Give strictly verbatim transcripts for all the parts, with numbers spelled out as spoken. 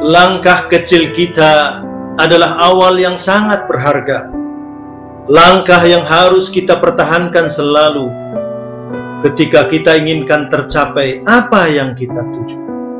Langkah kecil kita adalah awal yang sangat berharga. Langkah yang harus kita pertahankan selalu ketika kita inginkan tercapai apa yang kita tuju.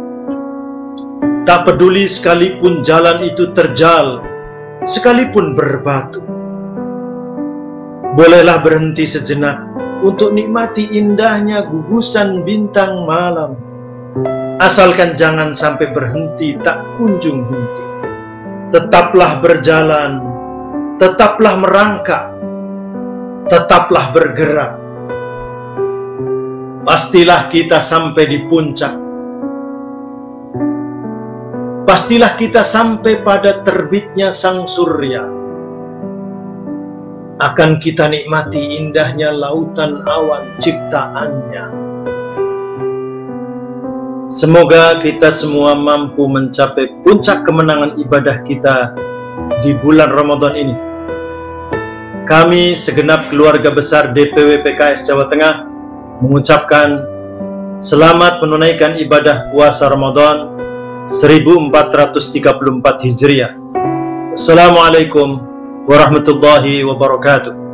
Tak peduli sekalipun jalan itu terjal, sekalipun berbatu. Bolehlah berhenti sejenak untuk nikmati indahnya gugusan bintang malam. Asalkan jangan sampai berhenti tak kunjung henti. Tetaplah berjalan, tetaplah merangkak, tetaplah bergerak. Pastilah kita sampai di puncak. Pastilah kita sampai pada terbitnya sang surya. Akan kita nikmati indahnya lautan awan ciptaannya. Semoga kita semua mampu mencapai puncak kemenangan ibadah kita di bulan Ramadan ini. Kami segenap keluarga besar D P W P K S Jawa Tengah mengucapkan selamat menunaikan ibadah puasa Ramadan seribu empat ratus tiga puluh empat Hijriah. Assalamualaikum warahmatullahi wabarakatuh.